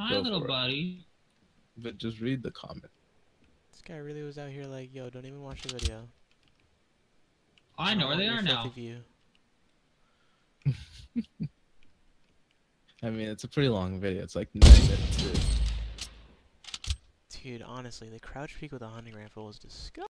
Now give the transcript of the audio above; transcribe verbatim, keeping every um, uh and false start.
Hi, Go little for it. buddy. But just read the comment. This guy really was out here like, yo, don't even watch the video. I know where they are now. View. I mean, it's a pretty long video. It's like nine minutes. Dude. Dude, honestly, the crouch peek with the hunting rifle was disgusting.